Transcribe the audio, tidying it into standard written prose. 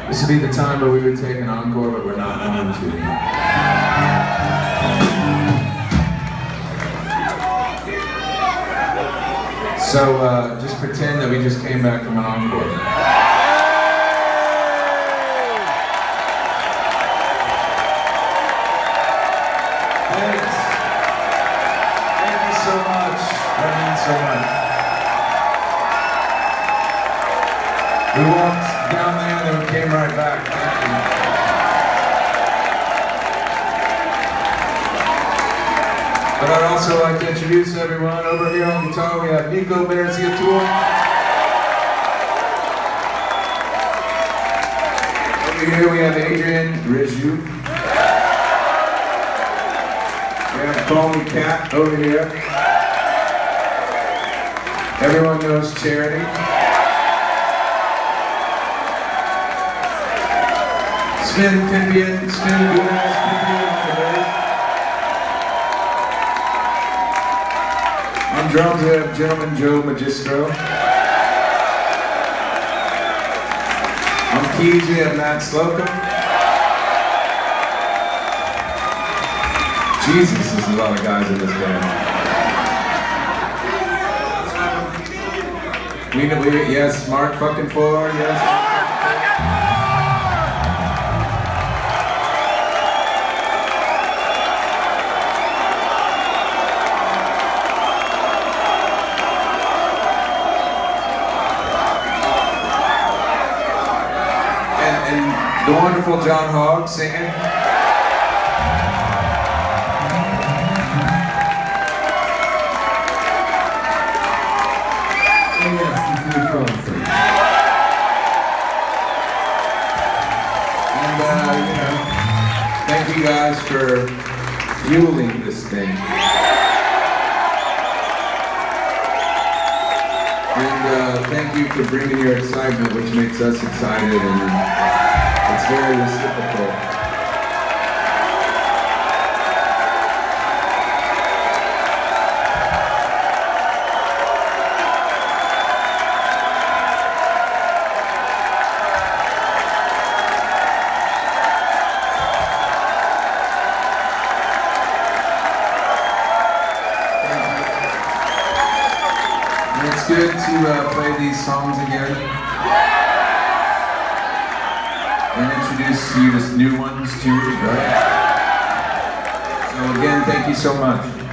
This would be the time where we would take an encore, but we're not going to. So just pretend that we just came back from an encore. Thanks. Thank you so much. That means so much. We walked down there and then we came right back. Thank you. But I'd also like to introduce everyone. Over here on guitar we have Gramercy Theatre. Over here we have Adrian Riju. We have Boney Cat over here. Everyone knows Charity. Spin Pimpian, Spin Good-Ass Pimpian on the bass. On drums we have Gentleman Joe Magistro. On keys we have Matt Slocum. Jesus, there's a lot of guys in this band. Yes, Mark fucking Ford, yes. And the wonderful John Hogg singing. Thank you guys for fueling this thing. And thank you for bringing your excitement, which makes us excited, and it's very reciprocal. It's good to play these songs again and introduce you to new ones too, right? So again, thank you so much.